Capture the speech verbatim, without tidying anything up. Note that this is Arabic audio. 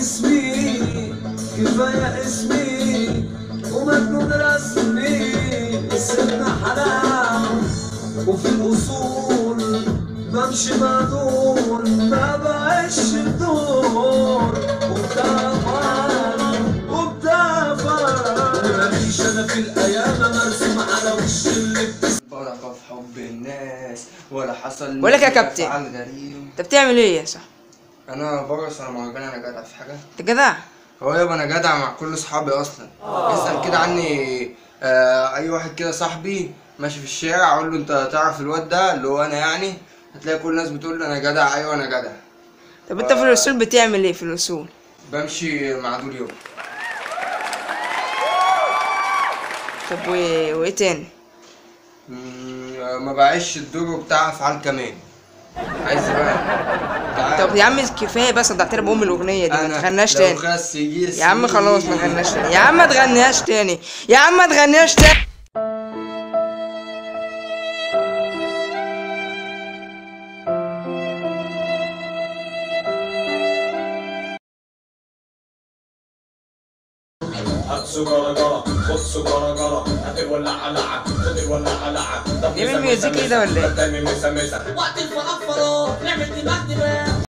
اسمي كفاية اسمي ومجنون رسمي. السن حلال وفي الأصول بمشي مع دول ما بعيش الدور وبتفر وبتفر ومفيش أنا في الأيام مرسوم على وش اللي بتس بركة في حب الناس ولا حصل. بقول لك يا كابتن، غريب. انت بتعمل ايه يا صاحبي؟ انا برقص على مهرجان. انا جدع في حاجه؟ انت جدع؟ هو يابا انا جدع مع كل صحابي اصلا. اسال كده عني آه اي واحد كده صاحبي ماشي في الشارع اقول له انت تعرف الواد ده اللي هو انا يعني، هتلاقي كل الناس بتقول لي انا جدع. ايوه انا جدع. طب انت في الوصول بتعمل ايه في الوصول؟ بمشي مع دول يابا. طب و... وايه تاني؟ ما بعيش الدور بتاع افعال كمان. عايز بقى تعال. طب يا عم كفايه بس، ضيعت لي بام الاغنيه دي، ما تغناش تاني يا عم. خلاص خلاص ما تغناش تاني يا عم، ما تغنيهاش تاني يا عم، ما تغنيهاش تاني. هات سجارة جرة خد سجارة جرة هات الولاعة لعة خد الولاعة لعة. ليه من الميوزك ايه ده ولا ايه؟ وقت الفراغ فراغ نعمل دماغ دماغ